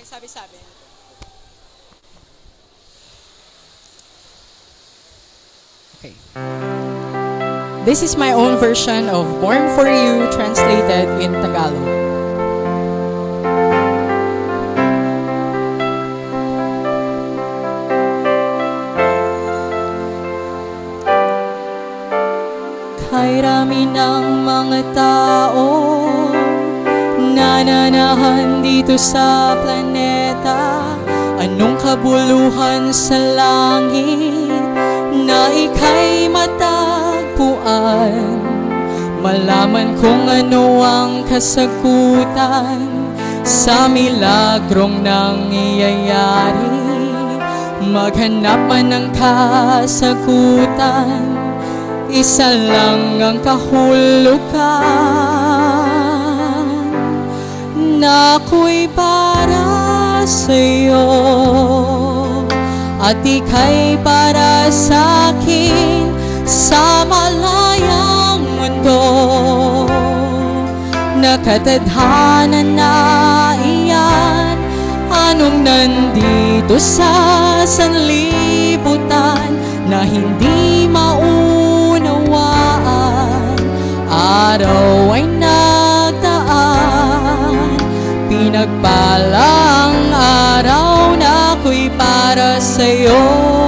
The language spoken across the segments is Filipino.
Sabi-sabi. Okay. This is my own version of Born for You translated in Tagalog. Kay rami ng mga tao nananahan dito sa planeta, anong kabuluhan sa langit na ika'y matagpuan? Malaman kung ano ang kasagutan sa milagrong nangyayari. Maghanap man ng kasagutan, isa lang ang kahulugan, na ako'y para sa'yo at ika'y para sa'kin sa malayang mundo. Nakatadhana na iyan, anong nandito sa sanlibutan na hindi maunawaan. Araw ay nagdaan, pinagpalang araw na ako'y para sa'yo.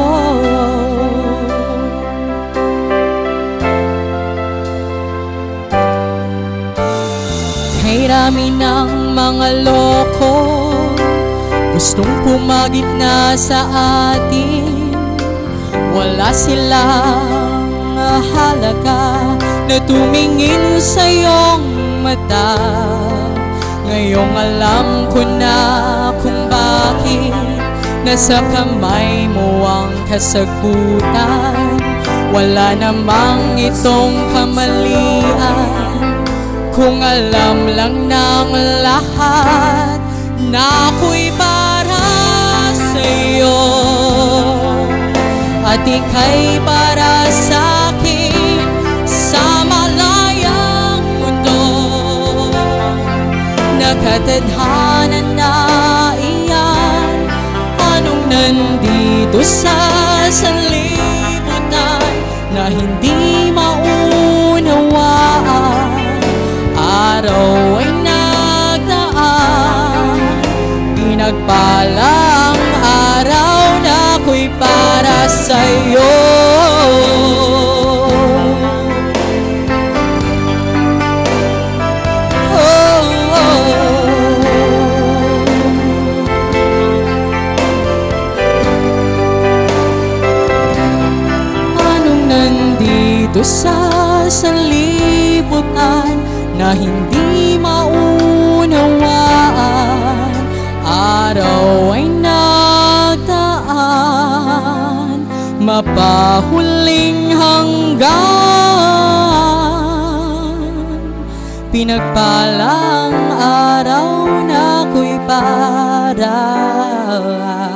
Kay rami ng mga loko gustong pumagitna sa atin, wala silang halaga na tumingin sa iyong mata. Ngayong alam ko na kung bakit nasa kamay mo ang kasagutan. Wala namang itong kamalian kung alam lang ng lahat na ako'y para sa'yo at ika'y para sa'kin sa malayang mundo. Nakatadhana na iyan, anong nandito sa sanlibutan na hindi maunawaan. Araw ay nagdaan, pinagpalang araw na ako'y para sa'yo. Anong nandito sa sanlibutan na hindi maunawaan. Araw ay nagdaan, mapahuling hanggan, pinagpalang araw na ako'y para